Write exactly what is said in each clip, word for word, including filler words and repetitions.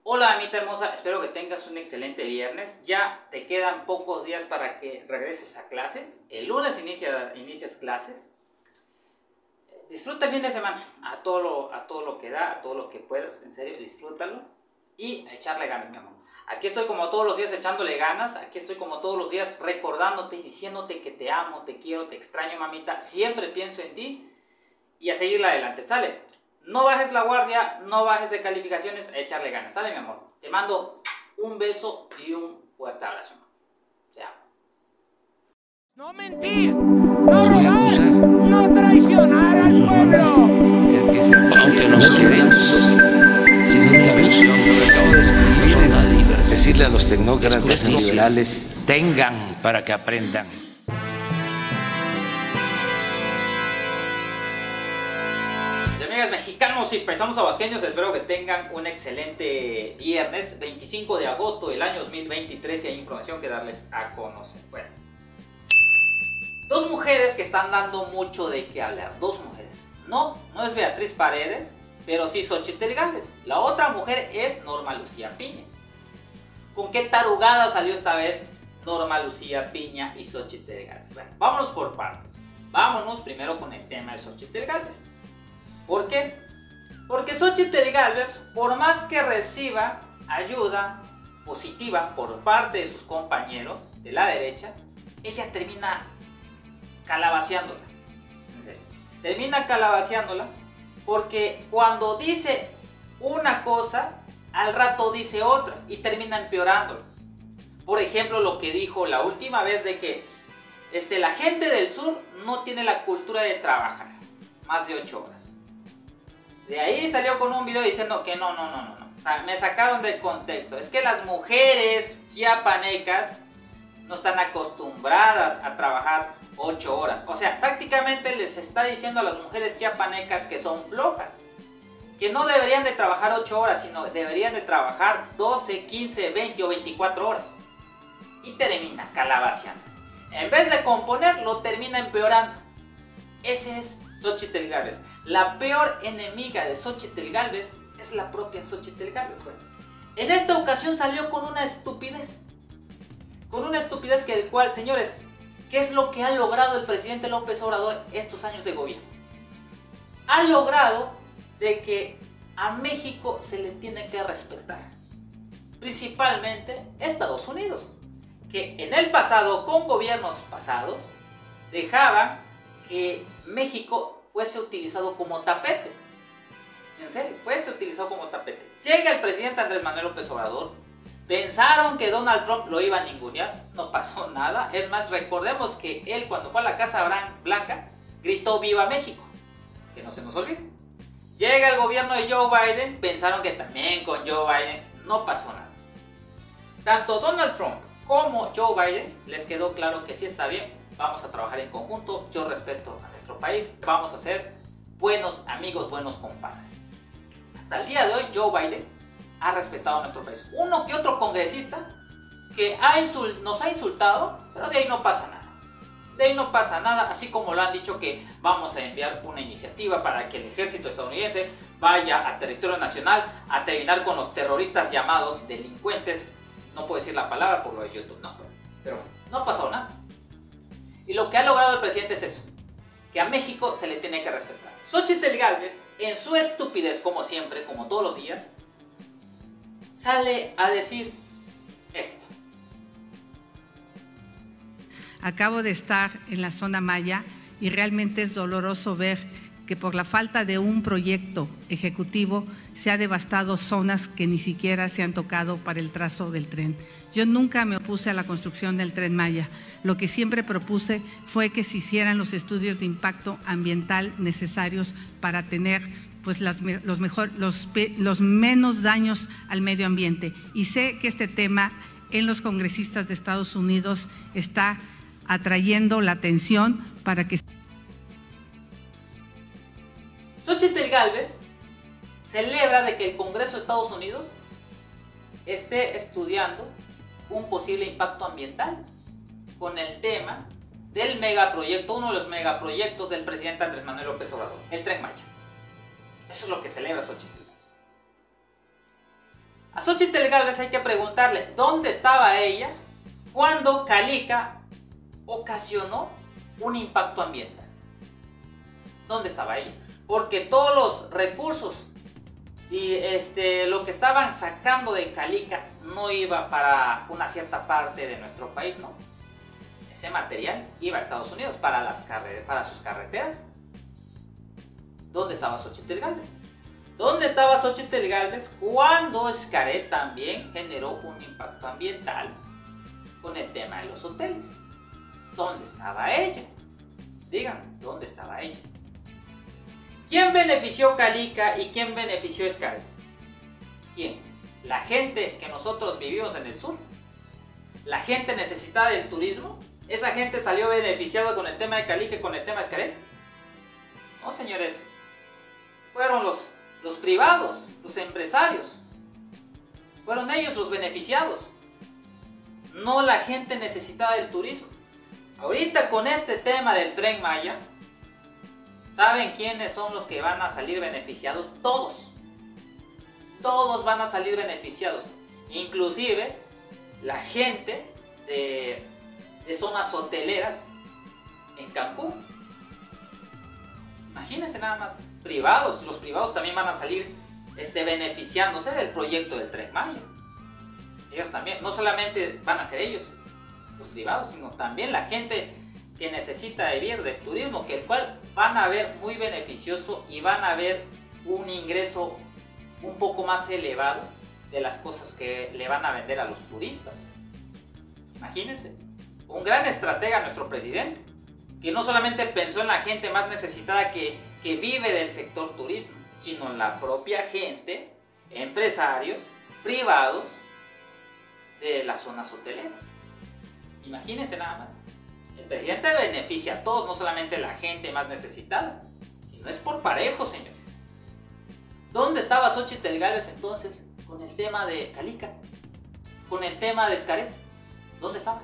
Hola amita hermosa, espero que tengas un excelente viernes. Ya te quedan pocos días para que regreses a clases. El lunes inicia, inicias clases. Disfruta el fin de semana, a todo, lo, a todo lo que da, a todo lo que puedas, en serio, disfrútalo. Y a echarle ganas, mi amor. Aquí estoy como todos los días echándole ganas, aquí estoy como todos los días recordándote y diciéndote que te amo, te quiero, te extraño, mamita. Siempre pienso en ti y a seguirla adelante, ¿sale? No bajes la guardia, no bajes de calificaciones, a echarle ganas, ¿sale, mi amor? Te mando un beso y un fuerte abrazo. Te amo. No mentir, no robar, no traicionar al pueblo. Aunque no se crean, sino que a mí son dádivas. Decirle a los tecnócratas liberales, tengan para que aprendan. Amigas mexicanos y paisanos tabasqueños, espero que tengan un excelente viernes veinticinco de agosto del año dos mil veintitrés y hay información que darles a conocer. Bueno, dos mujeres que están dando mucho de qué hablar, dos mujeres. No, no es Beatriz Paredes, pero sí Xochitl Gálvez. La otra mujer es Norma Lucía Piña. ¿Con qué tarugada salió esta vez Norma Lucía Piña y Xochitl Gálvez? Bueno, vámonos por partes. Vámonos primero con el tema de Xochitl Gálvez. ¿Por qué? Porque Xochitl Gálvez, por más que reciba ayuda positiva por parte de sus compañeros de la derecha, ella termina calabaceándola. En serio. Termina calabaceándola porque cuando dice una cosa, al rato dice otra y termina empeorándola. Por ejemplo, lo que dijo la última vez de que este, la gente del sur no tiene la cultura de trabajar más de ocho horas. De ahí salió con un video diciendo que no, no, no, no, no. O sea, me sacaron del contexto. Es que las mujeres chiapanecas no están acostumbradas a trabajar ocho horas. O sea, prácticamente les está diciendo a las mujeres chiapanecas que son flojas. Que no deberían de trabajar ocho horas, sino deberían de trabajar doce, quince, veinte o veinticuatro horas. Y termina calabaceando. En vez de componer, lo termina empeorando. Ese es Xochitl Gálvez. La peor enemiga de Xochitl Gálvez es la propia Xochitl Gálvez. Bueno, en esta ocasión salió con una estupidez. Con una estupidez que el cual, señores, ¿qué es lo que ha logrado el presidente López Obrador estos años de gobierno? Ha logrado de que a México se le tiene que respetar. Principalmente Estados Unidos. Que en el pasado, con gobiernos pasados, dejaban que México fuese utilizado como tapete. En serio, fuese utilizado como tapete. Llega el presidente Andrés Manuel López Obrador. Pensaron que Donald Trump lo iba a ningunear. No pasó nada. Es más, recordemos que él cuando fue a la Casa Blanca gritó ¡Viva México! Que no se nos olvide. Llega el gobierno de Joe Biden. Pensaron que también con Joe Biden no pasó nada. Tanto Donald Trump como Joe Biden les quedó claro que sí está bien. Vamos a trabajar en conjunto, yo respeto a nuestro país, vamos a ser buenos amigos, buenos compadres. Hasta el día de hoy Joe Biden ha respetado a nuestro país. Uno que otro congresista que ha insult- nos ha insultado, pero de ahí no pasa nada. De ahí no pasa nada, así como lo han dicho que vamos a enviar una iniciativa para que el ejército estadounidense vaya a territorio nacional a terminar con los terroristas llamados delincuentes. No puedo decir la palabra por lo de YouTube, no, pero no ha pasado nada. Y lo que ha logrado el presidente es eso, que a México se le tiene que respetar. Xochitl Gálvez, en su estupidez como siempre, como todos los días, sale a decir esto. Acabo de estar en la zona Maya y realmente es doloroso ver que por la falta de un proyecto ejecutivo se ha devastado zonas que ni siquiera se han tocado para el trazo del tren. Yo nunca me opuse a la construcción del Tren Maya. Lo que siempre propuse fue que se hicieran los estudios de impacto ambiental necesarios para tener pues, las, los, mejor, los, los menos daños al medio ambiente. Y sé que este tema en los congresistas de Estados Unidos está atrayendo la atención para que… Xochitl Gálvez celebra de que el Congreso de Estados Unidos esté estudiando un posible impacto ambiental con el tema del megaproyecto, uno de los megaproyectos del presidente Andrés Manuel López Obrador, el Tren Maya. Eso es lo que celebra Xochitl Gálvez. A Xóchitl Gálvez hay que preguntarle dónde estaba ella cuando Calica ocasionó un impacto ambiental. ¿Dónde estaba ella? Porque todos los recursos y este, lo que estaban sacando de Calica no iba para una cierta parte de nuestro país, ¿no? Ese material iba a Estados Unidos para, las carre- para sus carreteras. ¿Dónde estaba Xóchitl Gálvez? ¿Dónde estaba Xóchitl Gálvez cuando Xcaret también generó un impacto ambiental con el tema de los hoteles? ¿Dónde estaba ella? Digan, ¿dónde estaba ella? ¿Quién benefició Calica y quién benefició Xcaret? ¿Quién? ¿La gente que nosotros vivimos en el sur? ¿La gente necesitada del turismo? ¿Esa gente salió beneficiada con el tema de Calica y con el tema de Xcaret? No, señores. Fueron los, los privados, los empresarios. Fueron ellos los beneficiados. No la gente necesitada del turismo. Ahorita con este tema del Tren Maya, ¿saben quiénes son los que van a salir beneficiados? Todos. Todos van a salir beneficiados. Inclusive la gente de, de zonas hoteleras en Cancún. Imagínense nada más. Privados. Los privados también van a salir este, beneficiándose del proyecto del Tren Maya. Ellos también. No solamente van a ser ellos, los privados, sino también la gente que necesita vivir del turismo, que el cual van a ver muy beneficioso y van a ver un ingreso un poco más elevado de las cosas que le van a vender a los turistas. Imagínense, un gran estratega nuestro presidente, que no solamente pensó en la gente más necesitada que, que vive del sector turismo, sino en la propia gente, empresarios, privados de las zonas hoteleras. Imagínense nada más. El presidente beneficia a todos, no solamente a la gente más necesitada, sino es por parejo, señores. ¿Dónde estaba Xóchitl Gálvez entonces con el tema de Calica? Con el tema de Xcaret. ¿Dónde estaba?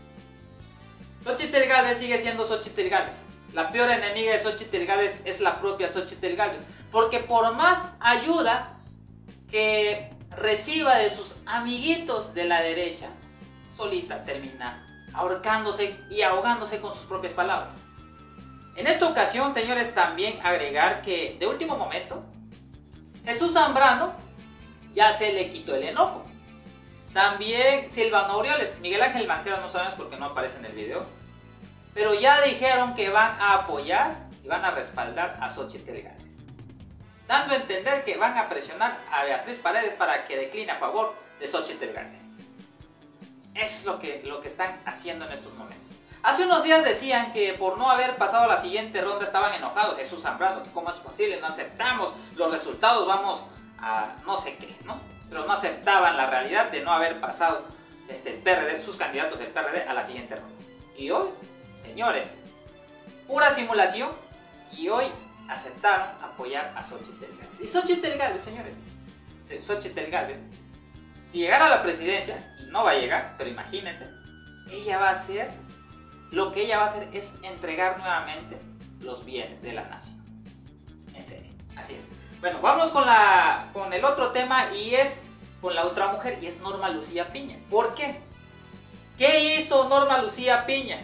Xóchitl Gálvez sigue siendo Xóchitl Gálvez. La peor enemiga de Xóchitl Gálvez es la propia Xóchitl Gálvez. Porque por más ayuda que reciba de sus amiguitos de la derecha, solita termina ahorcándose y ahogándose con sus propias palabras. En esta ocasión, señores, también agregar que de último momento Jesús Zambrano ya se le quitó el enojo. También Silvano Aureoles, Miguel Ángel Mancera no sabemos porque no aparece en el video, pero ya dijeron que van a apoyar y van a respaldar a Xóchitl Gálvez, dando a entender que van a presionar a Beatriz Paredes para que decline a favor de Xóchitl Gálvez. Eso es lo que, lo que están haciendo en estos momentos. Hace unos días decían que por no haber pasado la siguiente ronda estaban enojados. Jesús Zambrano, que cómo es posible, no aceptamos los resultados, vamos a no sé qué, ¿no? Pero no aceptaban la realidad de no haber pasado este, el P R D, sus candidatos del P R D a la siguiente ronda. Y hoy, señores, pura simulación, y hoy aceptaron apoyar a Xóchitl Gálvez. Y Xóchitl Gálvez, señores, Xóchitl Gálvez, si llegara a la presidencia, y no va a llegar, pero imagínense, ella va a hacer, lo que ella va a hacer es entregar nuevamente los bienes de la nación. En serio, así es. Bueno, vamos con, la, con el otro tema, y es con la otra mujer, y es Norma Lucía Piña. ¿Por qué? ¿Qué hizo Norma Lucía Piña?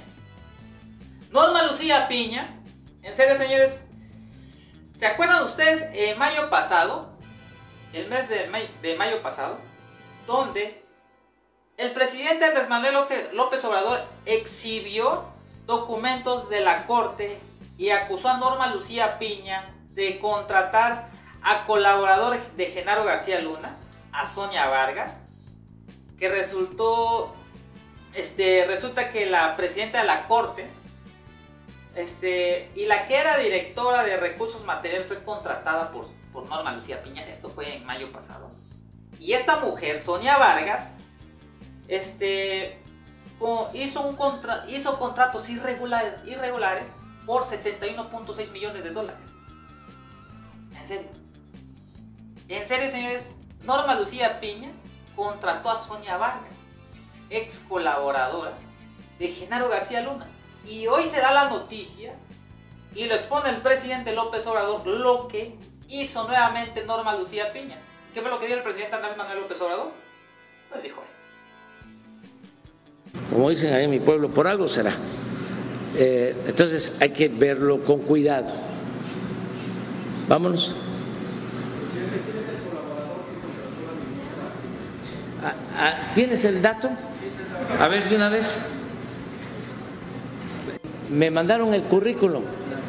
Norma Lucía Piña, en serio, señores, ¿se acuerdan ustedes en mayo pasado, el mes de, may, de mayo pasado, donde el presidente Andrés Manuel López Obrador exhibió documentos de la corte y acusó a Norma Lucía Piña de contratar a colaboradores de Genaro García Luna, a Sonia Vargas, que resultó, este, resulta que la presidenta de la corte este, y la que era directora de recursos materiales fue contratada por, por Norma Lucía Piña. Esto fue en mayo pasado. Y esta mujer, Sonia Vargas, este, hizo, un contra, hizo contratos irregulares, irregulares por setenta y uno punto seis millones de dólares. En serio. En serio, señores, Norma Lucía Piña contrató a Sonia Vargas, ex colaboradora de Genaro García Luna. Y hoy se da la noticia y lo expone el presidente López Obrador, lo que hizo nuevamente Norma Lucía Piña. ¿Qué fue lo que dijo el presidente Andrés Manuel López Obrador? Pues dijo esto. Como dicen ahí en mi pueblo, por algo será. Eh, entonces hay que verlo con cuidado. Vámonos. ¿Tienes el dato? A ver, de una vez. Me mandaron el currículum.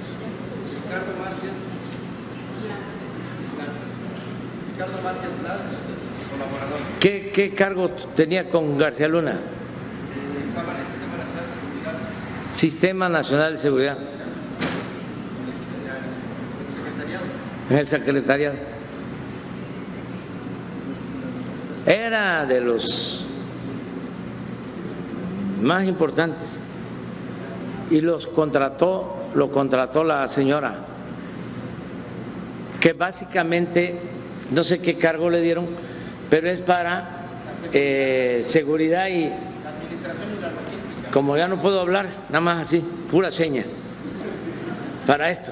Ricardo Márquez Blas, colaborador. ¿Qué, ¿Qué cargo tenía con García Luna? Eh, estaba en el Sistema Nacional de Seguridad. Sistema Nacional de Seguridad. En el secretariado. Era de los más importantes y los contrató, lo contrató la señora, que básicamente no sé qué cargo le dieron, pero es para eh, seguridad y como ya no puedo hablar, nada más así, pura seña, para esto.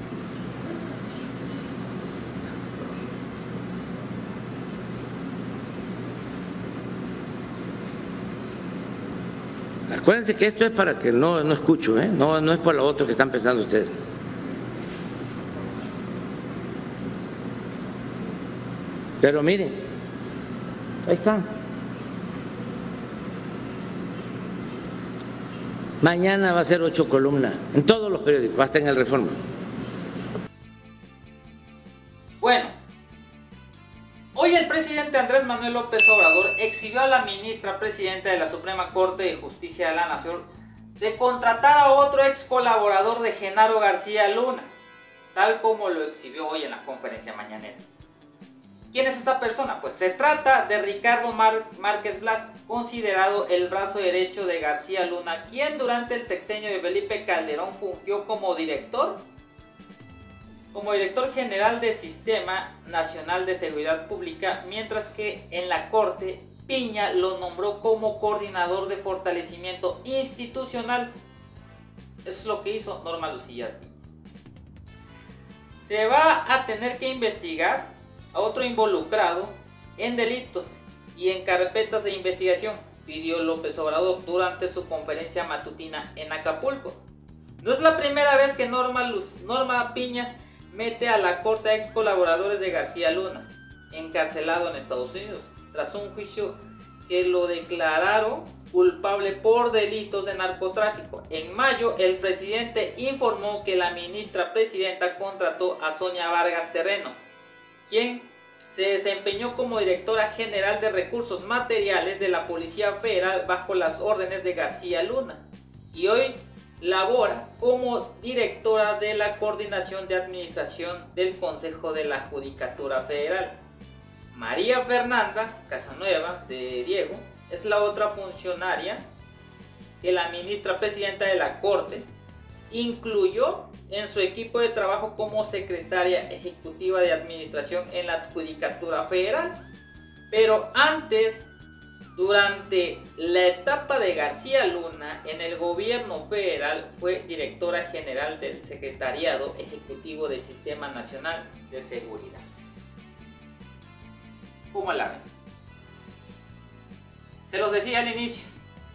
Acuérdense que esto es para que no, no escucho, ¿eh? no, no es por lo otro que están pensando ustedes. Pero miren, ahí están. Mañana va a ser ocho columnas en todos los periódicos, hasta en el Reforma. Bueno, hoy el presidente Andrés Manuel López Obrador exhibió a la ministra presidenta de la Suprema Corte de Justicia de la Nación de contratar a otro ex colaborador de Genaro García Luna, tal como lo exhibió hoy en la conferencia mañanera. ¿Quién es esta persona? Pues se trata de Ricardo Mar- Márquez Blas, considerado el brazo derecho de García Luna, quien durante el sexenio de Felipe Calderón fungió como director, como director general del Sistema Nacional de Seguridad Pública, mientras que en la Corte Piña lo nombró como coordinador de fortalecimiento institucional. Eso es lo que hizo Norma Lucía Piña. Se va a tener que investigar a otro involucrado en delitos y en carpetas de investigación, pidió López Obrador durante su conferencia matutina en Acapulco. No es la primera vez que Norma, Luz, Norma Piña mete a la corte a ex colaboradores de García Luna, encarcelado en Estados Unidos, tras un juicio que lo declararon culpable por delitos de narcotráfico. En mayo, el presidente informó que la ministra presidenta contrató a Sonia Vargas Terreno, quien se desempeñó como directora general de recursos materiales de la Policía Federal bajo las órdenes de García Luna, y hoy labora como directora de la Coordinación de Administración del Consejo de la Judicatura Federal. María Fernanda Casanueva de Diego es la otra funcionaria que la ministra presidenta de la Corte incluyó en su equipo de trabajo como secretaria ejecutiva de administración en la Judicatura Federal. Pero antes, durante la etapa de García Luna en el gobierno federal, fue directora general del Secretariado Ejecutivo del Sistema Nacional de Seguridad. ¿Cómo la ven? Se los decía al inicio.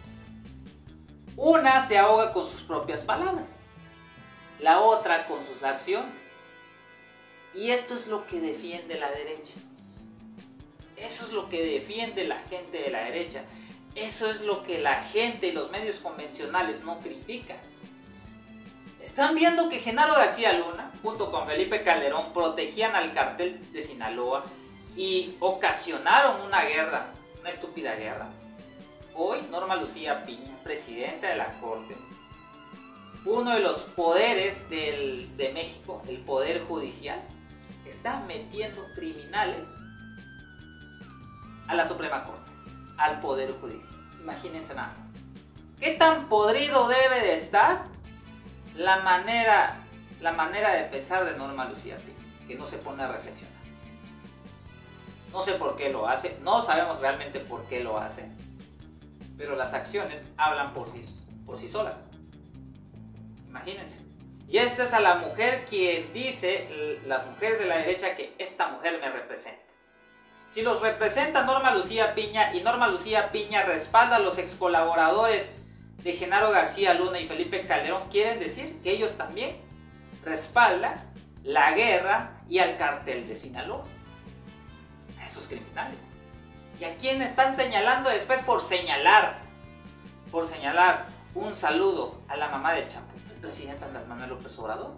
Una se ahoga con sus propias palabras, la otra con sus acciones. Y esto es lo que defiende la derecha. Eso es lo que defiende la gente de la derecha. Eso es lo que la gente y los medios convencionales no critican. Están viendo que Genaro García Luna, junto con Felipe Calderón, protegían al cartel de Sinaloa y ocasionaron una guerra, una estúpida guerra. Hoy Norma Lucía Piña, presidenta de la Corte, uno de los poderes del, de México, el Poder Judicial, está metiendo criminales a la Suprema Corte, al Poder Judicial. Imagínense nada más. ¿Qué tan podrido debe de estar la manera, la manera de pensar de Norma Lucía Piña, que no se pone a reflexionar? No sé por qué lo hace, no sabemos realmente por qué lo hace, pero las acciones hablan por sí, por sí solas. Imagínense. Y esta es a la mujer quien dice, las mujeres de la derecha, que esta mujer me representa. Si los representa Norma Lucía Piña y Norma Lucía Piña respalda a los ex colaboradores de Genaro García Luna y Felipe Calderón, quieren decir que ellos también respaldan la guerra y al cártel de Sinaloa, a esos criminales. ¿Y a quién están señalando después por señalar? Por señalar. Un saludo a la mamá del Chapo, el presidente Andrés Manuel López Obrador.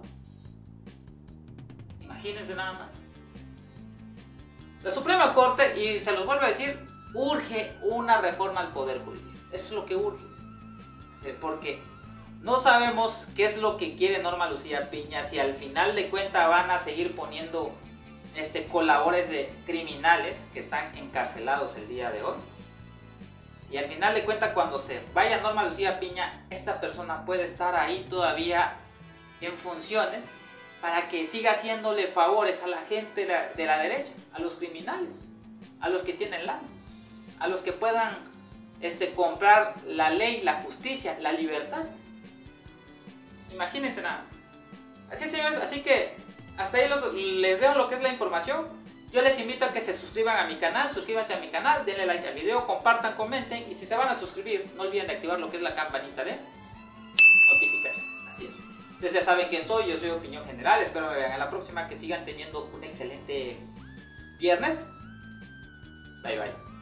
Imagínense nada más. La Suprema Corte, y se los vuelvo a decir, urge una reforma al Poder Judicial. Eso es lo que urge. Porque no sabemos qué es lo que quiere Norma Lucía Piña, si al final de cuentas van a seguir poniendo este, colaboradores de criminales que están encarcelados el día de hoy. Y al final de cuentas, cuando se vaya Norma Lucía Piña, esta persona puede estar ahí todavía en funciones para que siga haciéndole favores a la gente de la, de la derecha, a los criminales, a los que tienen lana, a los que puedan este, comprar la ley, la justicia, la libertad. Imagínense nada más. Así, señores, así que hasta ahí los, les dejo lo que es la información. Yo les invito a que se suscriban a mi canal, suscríbanse a mi canal, denle like al video, compartan, comenten, y si se van a suscribir, no olviden de activar lo que es la campanita de notificaciones. Así es. Ustedes ya saben quién soy, yo soy Opinión General, espero me vean en la próxima, que sigan teniendo un excelente viernes. Bye bye.